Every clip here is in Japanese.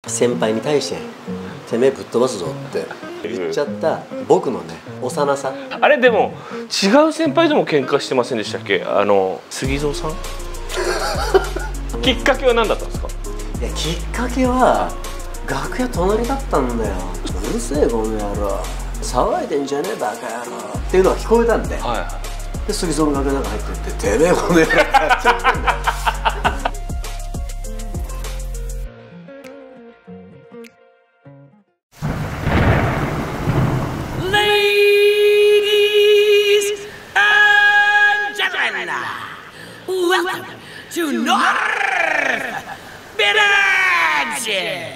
先輩に対して「てめえぶっ飛ばすぞ」って言っちゃった僕のね幼さ。 あれでも違う先輩とも喧嘩してませんでしたっけ、杉蔵さんきっかけは何だったんですか？ いや、きっかけは楽屋隣だったんだよ。うるせえこの野郎、騒いでんじゃねえバカ野郎っていうのが聞こえたんで、で杉蔵の楽屋の中入ってって「てめえこの野郎」ってやっちゃったんだよ。 Welcome to North Village!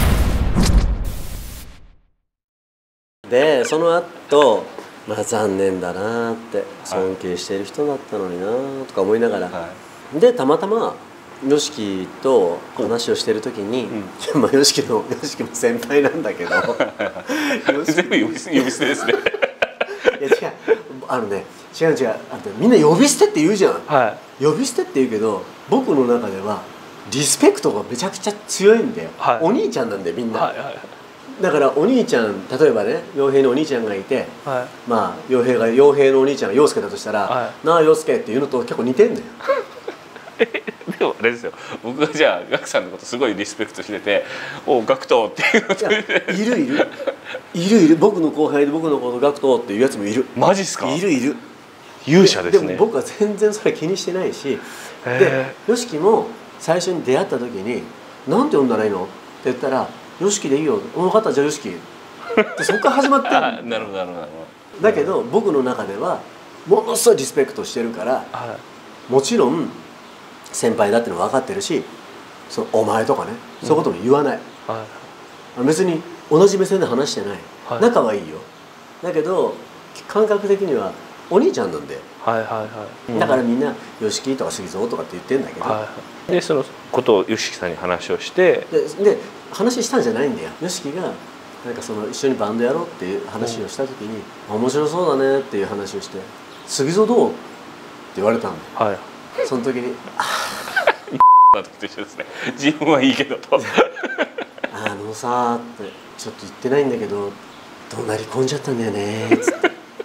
でその後、まあ残念だなって尊敬している人だったのになとか思いながら、でたまたまYOSHIKIと話をしてる時に、まあYOSHIKIも先輩なんだけど全部呼び捨てですね。 いや違う、違うみんな呼び捨てって言うじゃん、呼び捨てって言うけど僕の中ではリスペクトがめちゃくちゃ強いんだよ、お兄ちゃんなんだよみんな、だからお兄ちゃん、例えばね陽平のお兄ちゃんがいて、まあ陽平のお兄ちゃんが陽介だとしたら「なあ陽介」っていうのと結構似てんだよ。 でもあれですよ、僕がじゃあガクさんのことすごいリスペクトしてて「おうガクト」っていうのいる僕の後輩で僕のことガクトっていうやつもいる。 マジっすか？ いる勇者ですね。 でも僕は全然それ気にしてないし、でYOSHIKIも最初に出会った時に「なんて呼んだらいいの?」って言ったら「YOSHIKIでいいよ」「分かったじゃあYOSHIKI」ってそこから始まってる。 なるほどだけど僕の中ではものすごいリスペクトしてるから、もちろん先輩だっての分かってるし、そのお前とかね、そういうことも言わない、別に同じ目線で話してない、仲はいいよ。だけど感覚的にはお兄ちゃんなんだよ。だからみんな「YOSHIKI」とか「杉蔵」とかって言ってんだけど、 でそのことをYOSHIKIさんに話をしてで話したんじゃないんだよ。YOSHIKIがなんかその一緒にバンドやろうっていう話をした時に「面白そうだね」っていう話をして「杉蔵どう?」って言われたんだよ。その時に「ああ」と一緒ですね。自分はいいけどと 「あのさ」って「ちょっと言ってないんだけど怒鳴り込んじゃったんだよね」っつって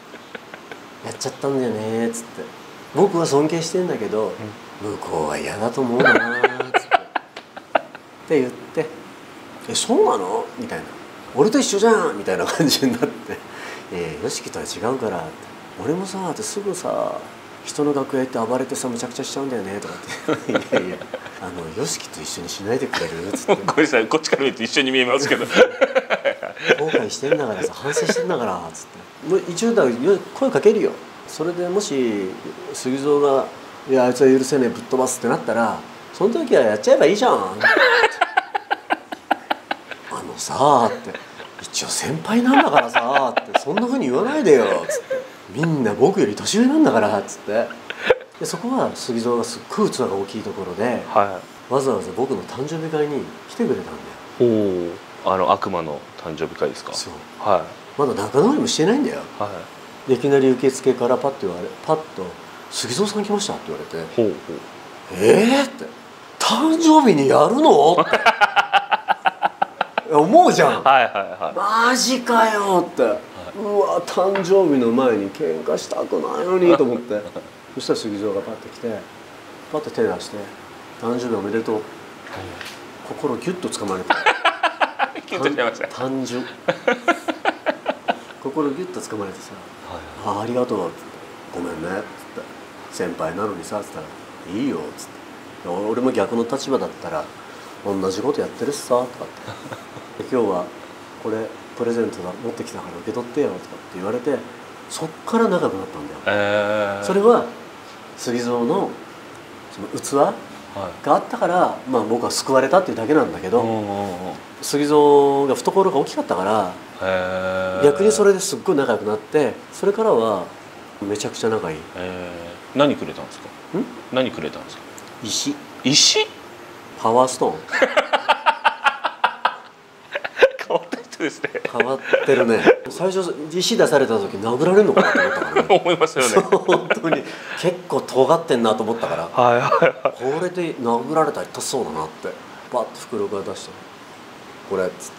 「やっちゃったんだよね」っつって「僕は尊敬してんだけど向こうは嫌だと思うな」っつってって言って「えそうなの?」みたいな「俺と一緒じゃん」みたいな感じになって「YOSHIKIとは違うから」って「俺もさ」ってすぐさ人の楽屋行って暴れてさむちゃくちゃしちゃうんだよねとかって「いやいやYOSHIKIと一緒にしないでくれる?」っつって「 ごめんなさい、こっちから見ると一緒に見えますけど後悔してんだからさ反省してんだから」っつってもう一応だから声かけるよ。それでもし杉蔵が「いやあいつは許せねえぶっ飛ばす」ってなったらその時はやっちゃえばいいじゃんさあって一応先輩なんだからさってそんなふうに言わないでよっつってみんな僕より年上なんだからっつってでそこは杉蔵がすっごい器が大きいところで、わざわざ僕の誕生日会に来てくれたんだよ。悪魔の誕生日会ですか？ そう、まだ仲直りもしてないんだよ。でいきなり受付からパッと「杉蔵さん来ました」って言われて「って誕生日にやるの?」って思うじゃん。マジかよって、うわ誕生日の前に喧嘩したくないのにと思ってそしたら杉蔵がパッと来てパッと手出して「誕生日おめでとう」心ギュッとつかまれて単純心ギュッとつかまれてさ「ありがとう」っつって「ごめんね」っつって「先輩なのにさ」っつったら「いいよ」っつって「俺も逆の立場だったら同じことやってるしさ」とかって「今日はこれプレゼントだ持ってきたから受け取ってよ」とかって言われてそっから仲良くなったんだよ。それは杉蔵のその器があったから、まあ、僕は救われたっていうだけなんだけど杉蔵が懐が大きかったから逆にそれですっごい仲良くなってそれからはめちゃくちゃ仲いい。 何くれたんですか？何くれたんですか？石？ パワーストーン変わった人ですね。 変わってるね。最初石出された時殴られるのかなと思ったからね思いますよね。 本当に結構尖ってんなと思ったからこれで殴られたら痛そうだなってパッと袋から出して「 これっつって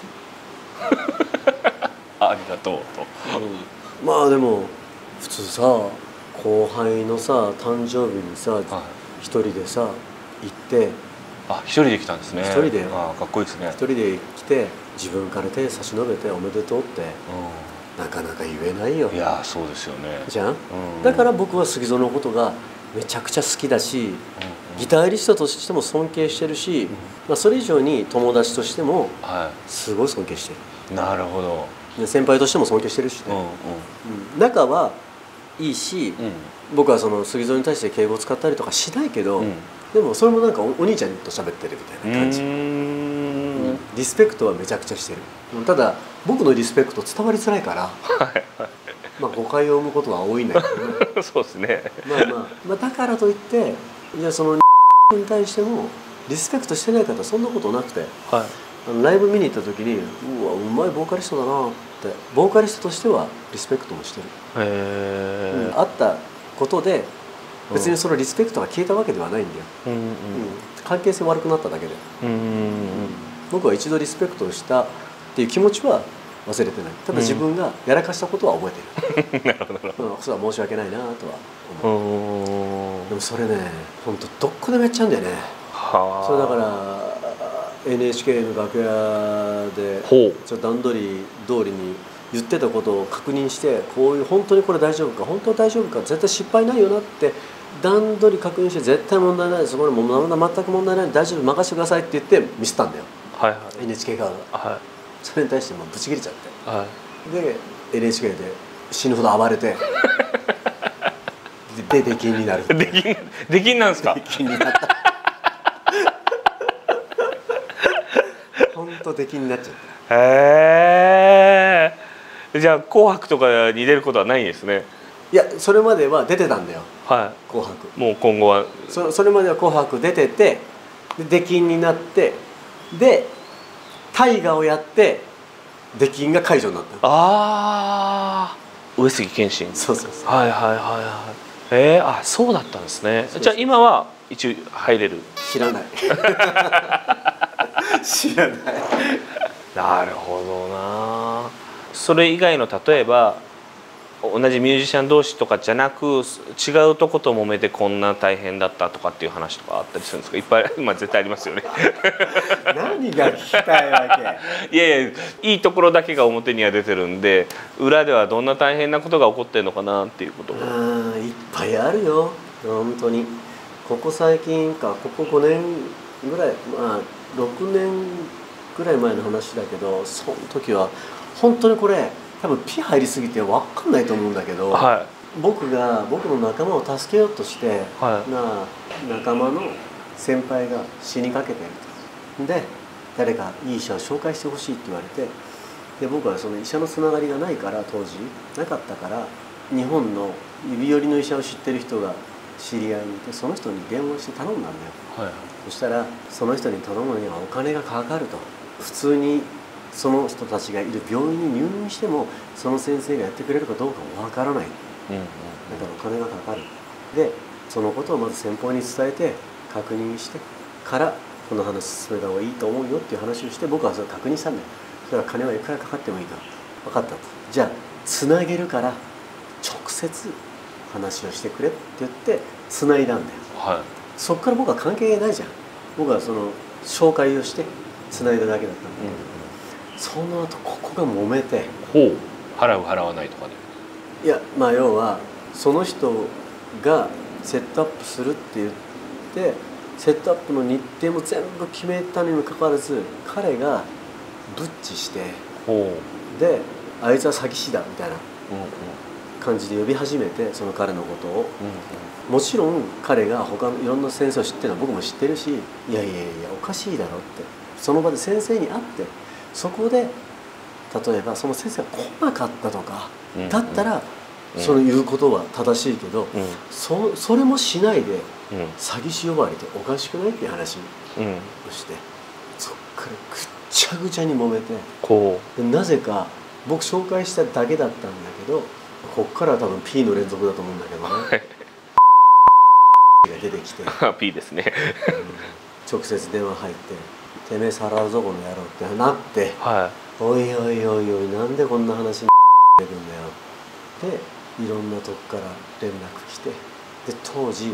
ありがとうと。 まあでも普通さ後輩のさ誕生日にさ、 はい、 一人でさ行ってあ一人で来たんですね。 一人であかっこいいですね。 一人で来て自分から手差し伸べておめでとうってなかなか言えないよ。 いやそうですよね。 じゃん、だから僕は杉蔵のことがめちゃくちゃ好きだし、ギタリストとしても尊敬してるし、まあ、それ以上に友達としてもすごい尊敬してる、 なるほど。 で先輩としても尊敬してるしね、仲はいいし、僕はその杉蔵に対して敬語を使ったりとかしないけど、でもそれもなんかお兄ちゃんと喋ってるみたいな感じ、リスペクトはめちゃくちゃしてる。ただ僕のリスペクト伝わりづらいからまあ誤解を生むことは多いんだけどねそうですね。 まあだからといってじゃあそのに対してもリスペクトしてない方はそんなことなくて、ライブ見に行った時にうわうまいボーカリストだなってボーカリストとしてはリスペクトもしてる。会ったことで別にそのリスペクトが消えたわけではないんだよ、関係性悪くなっただけで、僕は一度リスペクトをしたっていう気持ちは忘れてない。ただ自分がやらかしたことは覚えてるなるほど、それは申し訳ないなとは思う。でもそれね本当どこでもやっちゃうんだよね。それだから NHK の楽屋でちょっと段取り通りに言ってたことを確認してこういう本当にこれ大丈夫か本当に大丈夫か絶対失敗ないよなって段取り確認して絶対問題ないですこれもう全く問題ない大丈夫任せてくださいって言ってミスったんだよ、NHK 側が、それに対してブチ切れちゃって、で NHK で死ぬほど暴れてで出禁になる出禁なんですか。 出禁になった本当出禁になっちゃった。 へえ。じゃあ「紅白」とかに出ることはないんですね。 いやそれまでは出てたんだよ、紅白。 もう今後はそれまでは「紅白」出ててで出禁になってで大河をやって出禁が解除になった。 上杉謙信。 そうあそうだったんですね。じゃあ今は一応入れる。 知らない知らない。 なるほどな。それ以外の例えば同じミュージシャン同士とかじゃなく違うとこと揉めてこんな大変だったとかっていう話とかあったりするんですか。いっぱい絶対ありますよね何が聞きたいわけ。 いやいやいいところだけが表には出てるんで裏ではどんな大変なことが起こってるのかなっていうことを。 いっぱいあるよ本当に。ここ最近かここ5年ぐらい6年ぐらい前の話だけどその時は本当にこれ多分ピ入りすぎて分かんないと思うんだけど、僕が僕の仲間を助けようとして、仲間の先輩が死にかけてると。で誰かいい医者を紹介してほしいって言われてで僕はその医者のつながりがないから当時なかったから日本の指折りの医者を知ってる人が知り合いにいてその人に電話して頼んだんだよ、そしたらその人に頼むにはお金がかかると。普通にその人たちがいる病院に入院してもその先生がやってくれるかどうかもわからない、だからお金がかかる。でそのことをまず先方に伝えて確認してからこの話進めた方がいいと思うよっていう話をして僕はそれを確認したんだよ。それは金はいくらかかってもいいから分かったと。じゃあつなげるから直接話をしてくれって言ってつないだんだよ、そっから僕は関係ないじゃん。僕はその紹介をしてつないだだけだったんだけど、その後ここが揉めて払う払わないとかでいや要はその人がセットアップするって言ってセットアップの日程も全部決めたにもかかわらず彼がブッチしてであいつは詐欺師だみたいな感じで呼び始めてその彼のことを、もちろん彼が他のいろんな先生を知ってるのは僕も知ってるしいやおかしいだろってその場で先生に会ってそこで例えばその先生が来なかったとかだったらその言うことは正しいけど、それもしないで詐欺師呼ばれておかしくないっていう話をして、そっからぐっちゃぐちゃに揉めてでなぜか僕紹介しただけだったんだけどこっからは多分 P の連続だと思うんだけどねが出てきて P ですね直接電話入っててめえさらうぞこの野郎ってなって、 はおいおいおいおいなんでこんな話に出てくんだよっていろんなとこから連絡来て、で当時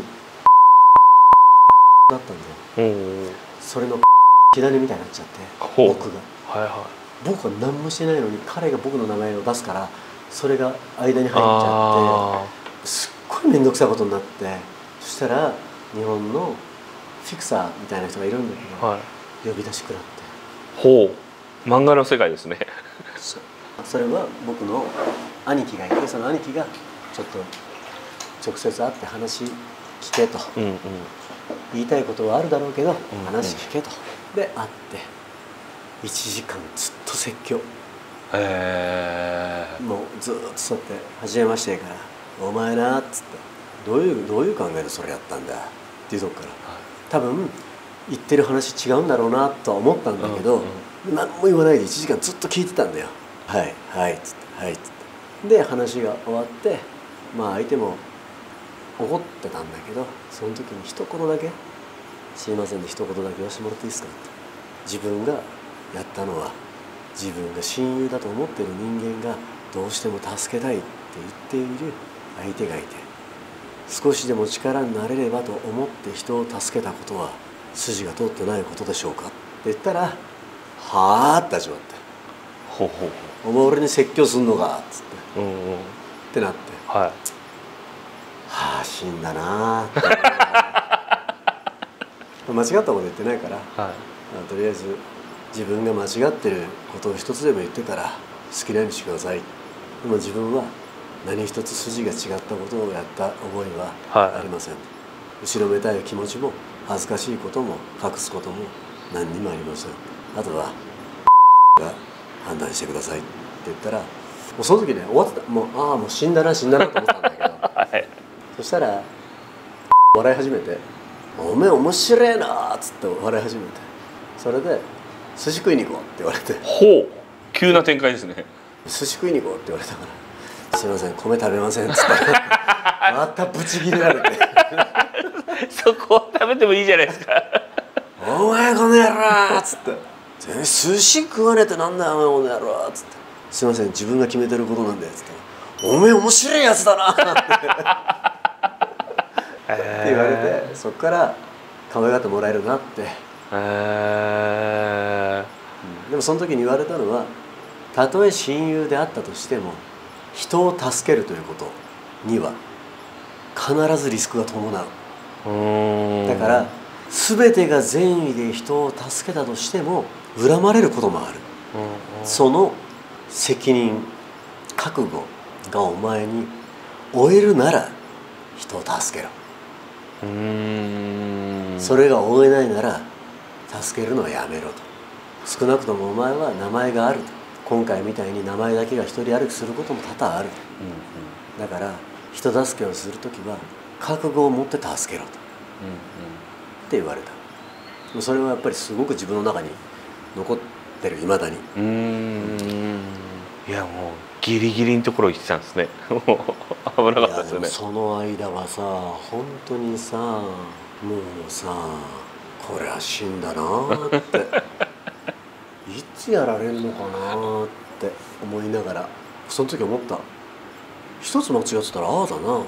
だったんだよ。 い。 それの火種みたいになっちゃって、 ほう僕がはいはい。 僕は何もしてないのに彼が僕の名前を出すから、それが間に入っちゃあってすっごい面倒くさいことになって、そしたら日本のフィクサーみたいな人がいるんだけど、 あ、はい。 呼び出し食らって、 ほう、漫画の世界ですね。 それは僕の兄貴がいて、その兄貴がちょっと直接会って話聞けと、 うんうん。 言いたいことはあるだろうけど、 うん話聞けとで会って1時間ずっと説教。 へえ。 もうずっとそうやって「初めまして」から「お前な」っつって「どういう考えでそれやったんだ」っていうとこから多分言ってる話違うんだろうなとは思ったんだけど、何も言わないで1時間ずっと聞いてたんだよ。はいはいっつってはいっつってで話が終わって、まあ相手も怒ってたんだけど、その時に一言だけ「すいませんで一言だけ言わせてもらっていいですか」って、自分がやったのは自分が親友だと思ってる人間がどうしても助けたいって言っている相手がいて、少しでも力になれればと思って人を助けたことは筋が通ってないことでしょうかって言ったら「はあ」って始まってほうほう 「お前俺に説教すんのか」っつってほう。うんうん。 ってなって「 はい。 はあ死んだなあ」って間違ったこと言ってないから、 はい。 とりあえず自分が間違ってることを一つでも言ってたら好きなようにしてください。でも自分は何一つ筋が違ったことをやった覚えはありません、後ろめたい気持ちも恥ずかしいことも隠すことも何にもありません。あとはが判断してくださいって言ったら、もうその時ね終わってた。もうもう死んだなと思ったんだけどはい。 そしたら笑い始めて「おめえ面白えな」っつって笑い始めて、それで「寿司食いに行こう」って言われてほう、急な展開ですね。 「寿司食いに行こう」って言われたから「すいません米食べません」っつったらまたブチギレられてそこは食べてもいいじゃないですか。 「お前この野郎」っつって「寿司食わねえってなんだよお前この野郎」っつって「すいません自分が決めてることなんで」っつったら「おめえ面白いやつだな」って言われて、そっから可愛がってもらえるなって。でもその時に言われたのは、たとえ親友であったとしても人を助けるということには必ずリスクが伴う。だから全てが善意で人を助けたとしても恨まれることもある。その責任覚悟がお前に負えるなら人を助けろ。それが負えないなら助けるのはやめろと。少なくともお前は名前があると。今回みたいに名前だけが一人歩きすることも多々あると。だから人助けをするときは覚悟を持って助けろと、って言われた。それはやっぱりすごく自分の中に残ってる、いまだに。 いやもうギリギリのところ行ってたんですね。危なかったですよね。 その間はさ本当にさもうさこれは死んだなーっていつやられんのかなーって思いながら、その時思った。一つ間違ってたらああだなって。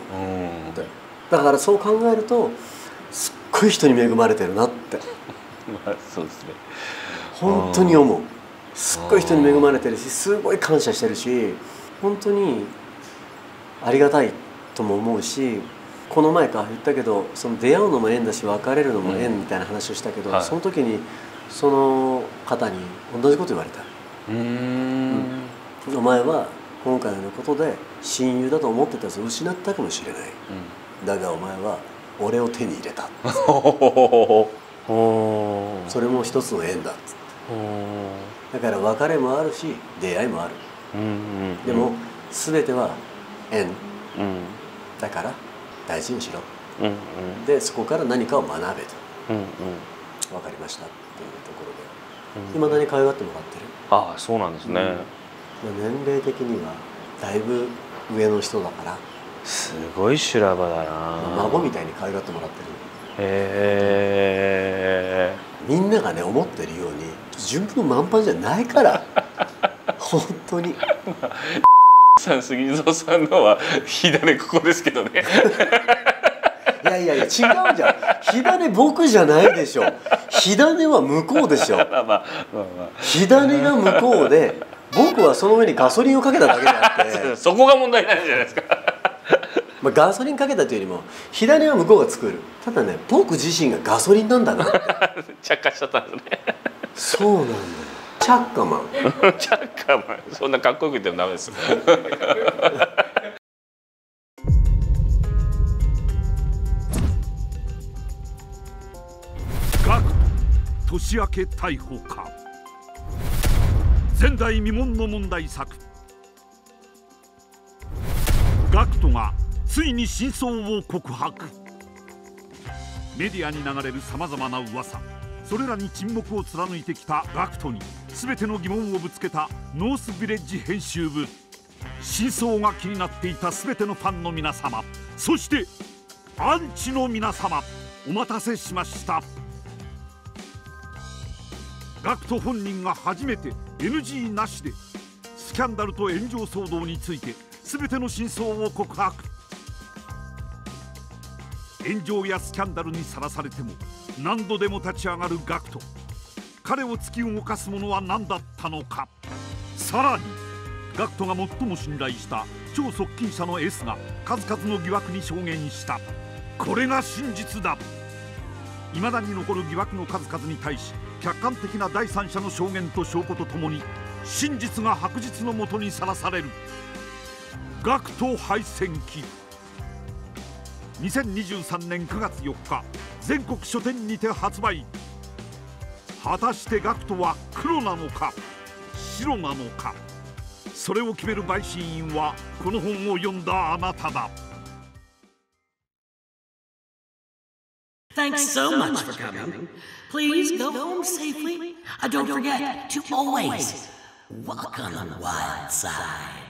だからそう考えるとすっごい人に恵まれてるなってまあそうですね。 本当に思う。すっごい人に恵まれてるし、すごい感謝してるし、本当にありがたいとも思うし、この前言ったけど、その出会うのも縁だし別れるのも縁みたいな話をしたけど、その時にその方に同じこと言われた。お前は今回のことで親友だと思ってたやつを失ったかもしれない、だがお前は俺を手に入れたそれも一つの縁だっつって。だから別れもあるし出会いもある、でも全ては縁、だから大事にしろ、でそこから何かを学べと、分かりましたっていうところでいまだに可愛がってもらってる。 ああそうなんですね。 年齢的にはだいぶ上の人だからすごい修羅場だな。 孫みたいに可愛がってもらってる。 みんながね思ってるように順風満帆じゃないから本当にさん杉蔵さんのは火種ここですけどねいやいやいや違うじゃん。火種僕じゃないでしょ。火種は向こうでしょ。火種が向こうで僕はその上にガソリンをかけただけであってそこが問題なんじゃないですかまあガソリンかけたというよりも火種は向こうが作る。ただね僕自身がガソリンなんだなって着火しちゃったんですねそうなんだよ。チャッカマンチャッカマンそんなかっこよく言ってもダメですガクト年明け逮捕か。前代未聞の問題作。ガクトがついに真相を告白。メディアに流れるさまざまな噂、それらに沈黙を貫いてきたガクトに全ての疑問をぶつけたノースヴィレッジ編集部。真相が気になっていた全てのファンの皆様、そしてアンチの皆様、お待たせしました。ガクト本人が初めて NG なしでスキャンダルと炎上騒動について全ての真相を告白。炎上やスキャンダルにさらされても何度でも立ち上がるガクト。彼を突き動かすものは何だったのか。さらにガクトが最も信頼した超側近者の S が数々の疑惑に証言した。これが真実だ。未だに残る疑惑の数々に対し客観的な第三者の証言と証拠とともに真実が白日のもとにさらされる。ガクト敗戦記。2023年9月4日全国書店にて発売。果たしてガクトは黒なのか白なのか、それを決める陪審員はこの本を読んだあなただ。 Thanks so much for coming. Please go home safely. Don't forget to always walk on the wild side.